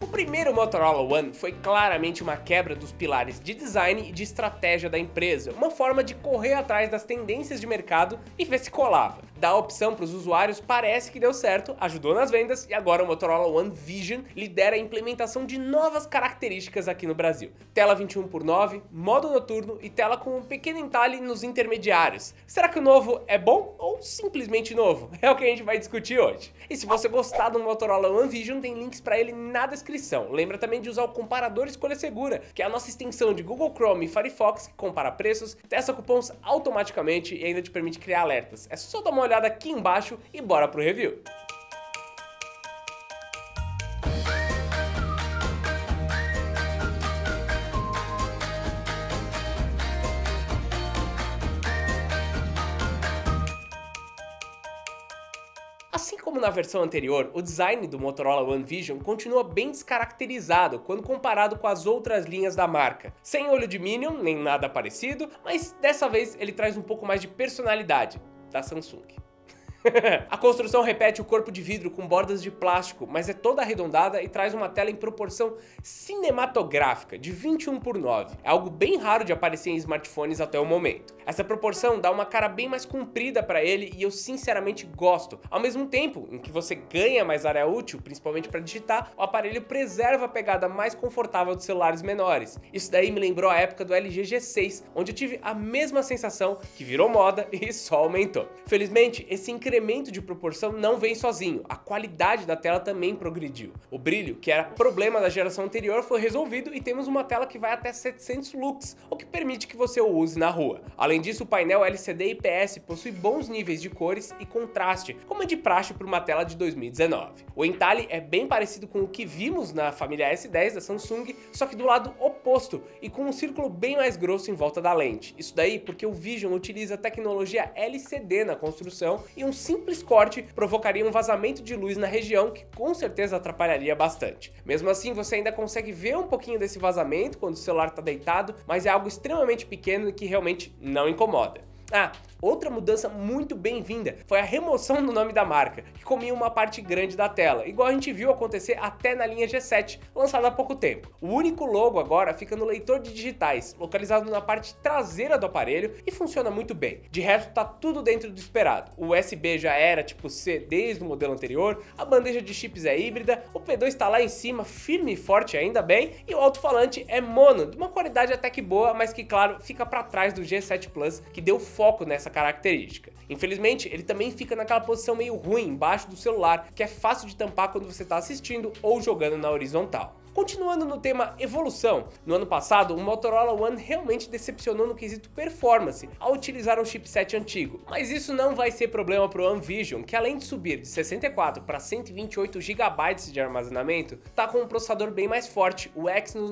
O primeiro Motorola One foi claramente uma quebra dos pilares de design e de estratégia da empresa, uma forma de correr atrás das tendências de mercado e ver se colava. Dar a opção para os usuários parece que deu certo, ajudou nas vendas e agora o Motorola One Vision lidera a implementação de novas características aqui no Brasil. Tela 21:9, modo noturno e tela com um pequeno entalhe nos intermediários. Será que o novo é bom ou simplesmente novo? É o que a gente vai discutir hoje. E se você gostar do Motorola One Vision, tem links para ele na descrição. Lembra também de usar o comparador Escolha Segura, que é a nossa extensão de Google Chrome e Firefox, que compara preços, testa cupons automaticamente e ainda te permite criar alertas. É só dar uma olhada aqui embaixo e bora pro review. Assim como na versão anterior, o design do Motorola One Vision continua bem descaracterizado quando comparado com as outras linhas da marca. Sem olho de Minion, nem nada parecido, mas dessa vez ele traz um pouco mais de personalidade da Samsung. A construção repete o corpo de vidro com bordas de plástico, mas é toda arredondada e traz uma tela em proporção cinematográfica de 21:9. É algo bem raro de aparecer em smartphones até o momento. Essa proporção dá uma cara bem mais comprida para ele e eu sinceramente gosto. Ao mesmo tempo em que você ganha mais área útil, principalmente para digitar, o aparelho preserva a pegada mais confortável dos celulares menores. Isso daí me lembrou a época do LG G6, onde eu tive a mesma sensação que virou moda e só aumentou. Felizmente, esse incremento de proporção não vem sozinho, a qualidade da tela também progrediu. O brilho, que era problema da geração anterior, foi resolvido e temos uma tela que vai até 700 lux, o que permite que você o use na rua. Além disso, o painel LCD IPS possui bons níveis de cores e contraste, como é de praxe para uma tela de 2019. O entalhe é bem parecido com o que vimos na família S10 da Samsung, só que do lado oposto e com um círculo bem mais grosso em volta da lente. Isso daí porque o Vision utiliza tecnologia LCD na construção e um simples corte provocaria um vazamento de luz na região que com certeza atrapalharia bastante. Mesmo assim, você ainda consegue ver um pouquinho desse vazamento quando o celular está deitado, mas é algo extremamente pequeno e que realmente não incomoda. Outra mudança muito bem-vinda foi a remoção do nome da marca, que comia uma parte grande da tela, igual a gente viu acontecer até na linha G7, lançada há pouco tempo. O único logo agora fica no leitor de digitais, localizado na parte traseira do aparelho e funciona muito bem. De resto, tá tudo dentro do esperado. O USB já era tipo C desde o modelo anterior, a bandeja de chips é híbrida, o P2 está lá em cima, firme e forte ainda bem, e o alto-falante é mono, de uma qualidade até que boa, mas que claro, fica para trás do G7 Plus, que deu foco nessa característica. Infelizmente, ele também fica naquela posição meio ruim embaixo do celular, que é fácil de tampar quando você está assistindo ou jogando na horizontal. Continuando no tema evolução, no ano passado o Motorola One realmente decepcionou no quesito performance ao utilizar um chipset antigo, mas isso não vai ser problema para o One Vision, que além de subir de 64 para 128 GB de armazenamento, tá com um processador bem mais forte, o Exynos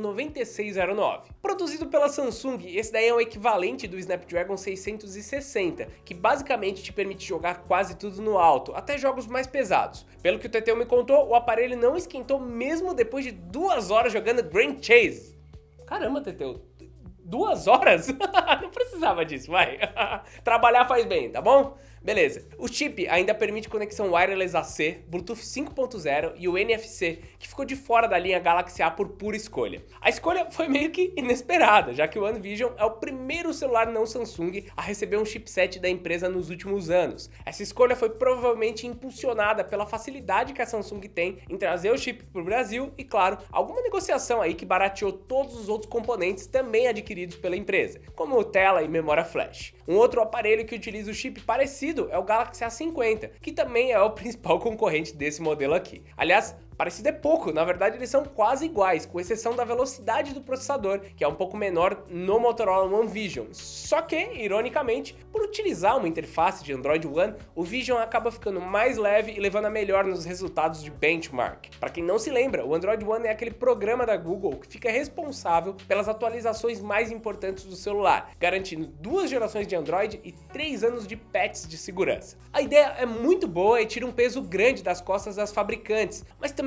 9609. Produzido pela Samsung, esse daí é o equivalente do Snapdragon 660, que basicamente te permite jogar quase tudo no alto, até jogos mais pesados. Pelo que o Teteu me contou, o aparelho não esquentou mesmo depois de 2 horas jogando Grand Chase. Caramba, Teteu, 2 horas? Não precisava disso, vai. Trabalhar faz bem, tá bom? Beleza. O chip ainda permite conexão wireless AC, Bluetooth 5.0 e o NFC, que ficou de fora da linha Galaxy A por pura escolha. A escolha foi meio que inesperada, já que o One Vision é o primeiro celular não Samsung a receber um chipset da empresa nos últimos anos. Essa escolha foi provavelmente impulsionada pela facilidade que a Samsung tem em trazer o chip para o Brasil e, claro, alguma negociação aí que barateou todos os outros componentes também adquiridos pela empresa, como tela e memória flash. Um outro aparelho que utiliza o chip parecido é o Galaxy A50, que também é o principal concorrente desse modelo aqui. Aliás, parecido é pouco, na verdade eles são quase iguais, com exceção da velocidade do processador, que é um pouco menor no Motorola One Vision. Só que, ironicamente, por utilizar uma interface de Android One, o Vision acaba ficando mais leve e levando a melhor nos resultados de benchmark. Para quem não se lembra, o Android One é aquele programa da Google que fica responsável pelas atualizações mais importantes do celular, garantindo 2 gerações de Android e 3 anos de patches de segurança. A ideia é muito boa e tira um peso grande das costas das fabricantes, mas também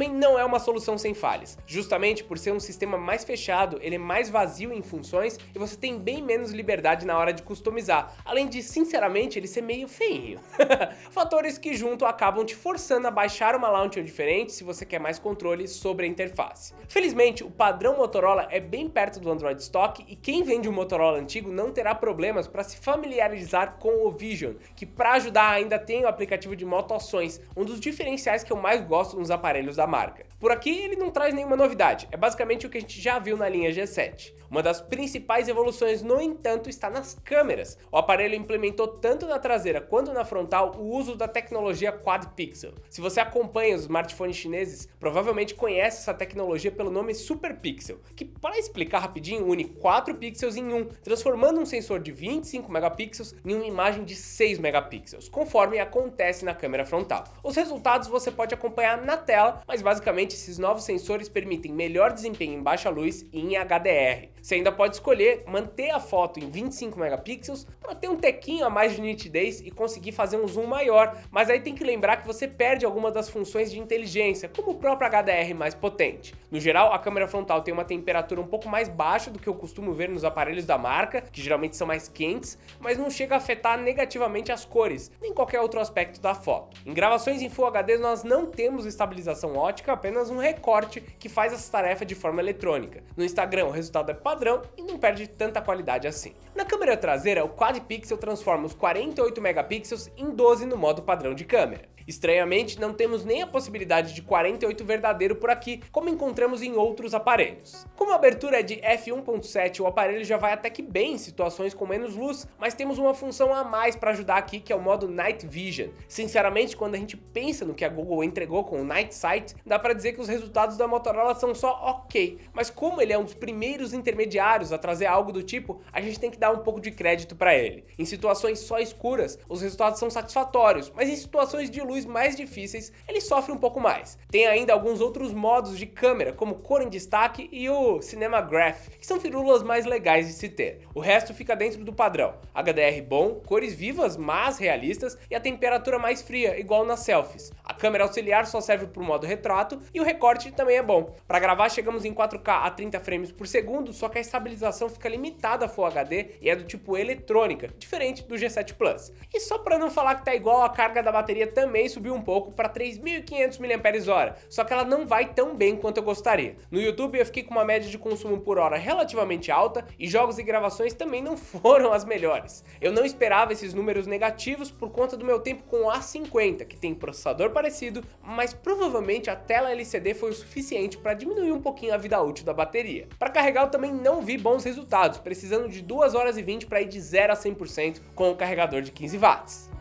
também não é uma solução sem falhas. Justamente por ser um sistema mais fechado, ele é mais vazio em funções e você tem bem menos liberdade na hora de customizar, além de, sinceramente, ele ser meio feinho. Fatores que junto acabam te forçando a baixar uma launcher diferente se você quer mais controle sobre a interface. Felizmente, o padrão Motorola é bem perto do Android Stock e quem vende um Motorola antigo não terá problemas para se familiarizar com o Vision, que para ajudar ainda tem o aplicativo de Moto-ações, um dos diferenciais que eu mais gosto nos aparelhos da marca. Por aqui ele não traz nenhuma novidade, é basicamente o que a gente já viu na linha G7. Uma das principais evoluções, no entanto, está nas câmeras. O aparelho implementou tanto na traseira quanto na frontal o uso da tecnologia Quad Pixel. Se você acompanha os smartphones chineses, provavelmente conhece essa tecnologia pelo nome Super Pixel, que, para explicar rapidinho, une 4 pixels em um, transformando um sensor de 25 megapixels em uma imagem de 6 megapixels, conforme acontece na câmera frontal. Os resultados você pode acompanhar na tela, mas basicamente esses novos sensores permitem melhor desempenho em baixa luz e em HDR. Você ainda pode escolher manter a foto em 25 megapixels para ter um tequinho a mais de nitidez e conseguir fazer um zoom maior, mas aí tem que lembrar que você perde algumas das funções de inteligência, como o próprio HDR mais potente. No geral, a câmera frontal tem uma temperatura um pouco mais baixa do que eu costumo ver nos aparelhos da marca, que geralmente são mais quentes, mas não chega a afetar negativamente as cores, nem qualquer outro aspecto da foto. Em gravações em Full HD nós não temos estabilização ótica, apenas um recorte que faz essa tarefa de forma eletrônica. No Instagram o resultado é padrão e não perde tanta qualidade assim. Na câmera traseira, o Quad Pixel transforma os 48 megapixels em 12 no modo padrão de câmera. Estranhamente, não temos nem a possibilidade de 48 verdadeiro por aqui, como encontramos em outros aparelhos. Como a abertura é de f1.7, o aparelho já vai até que bem em situações com menos luz, mas temos uma função a mais para ajudar aqui, que é o modo Night Vision. Sinceramente, quando a gente pensa no que a Google entregou com o Night Sight, dá para dizer que os resultados da Motorola são só ok, mas como ele é um dos primeiros intermediários a trazer algo do tipo, a gente tem que dar um pouco de crédito para ele. Em situações só escuras, os resultados são satisfatórios, mas em situações de luz mais difíceis, ele sofre um pouco mais. Tem ainda alguns outros modos de câmera, como cor em destaque e o Cinema Graph, que são firulas mais legais de se ter. O resto fica dentro do padrão. HDR bom, cores vivas, mas realistas, e a temperatura mais fria, igual nas selfies. A câmera auxiliar só serve para o modo retrato e o recorte também é bom. Para gravar chegamos em 4K a 30 frames por segundo, só que a estabilização fica limitada a Full HD e é do tipo eletrônica, diferente do G7 Plus. E só para não falar que tá igual, a carga da bateria também subiu um pouco para 3.500 mAh, só que ela não vai tão bem quanto eu gostaria. No YouTube eu fiquei com uma média de consumo por hora relativamente alta e jogos e gravações também não foram as melhores. Eu não esperava esses números negativos por conta do meu tempo com o A50, que tem processador parecido, mas provavelmente a tela LCD foi o suficiente para diminuir um pouquinho a vida útil da bateria. Para carregar eu também não vi bons resultados, precisando de 2 horas e 20 para ir de 0 a 100% com o carregador de 15 watts.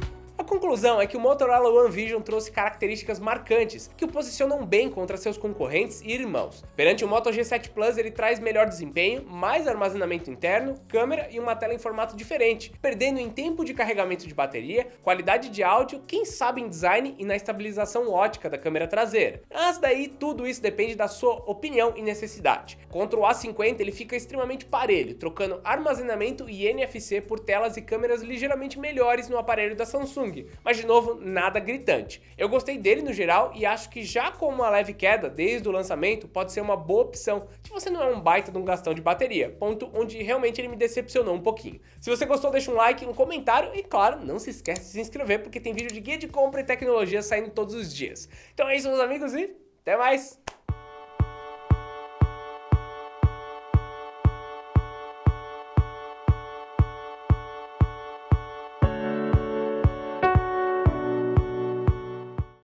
A conclusão é que o Motorola One Vision trouxe características marcantes que o posicionam bem contra seus concorrentes e irmãos. Perante o Moto G7 Plus, ele traz melhor desempenho, mais armazenamento interno, câmera e uma tela em formato diferente, perdendo em tempo de carregamento de bateria, qualidade de áudio, quem sabe em design e na estabilização ótica da câmera traseira. Mas daí tudo isso depende da sua opinião e necessidade. Contra o A50 ele fica extremamente parelho, trocando armazenamento e NFC por telas e câmeras ligeiramente melhores no aparelho da Samsung. Mas de novo, nada gritante. Eu gostei dele no geral e acho que já com uma leve queda desde o lançamento pode ser uma boa opção se você não é um baita de um gastão de bateria, ponto onde realmente ele me decepcionou um pouquinho. Se você gostou, deixa um like, um comentário e claro, não se esquece de se inscrever porque tem vídeo de guia de compra e tecnologia saindo todos os dias. Então é isso, meus amigos, e até mais!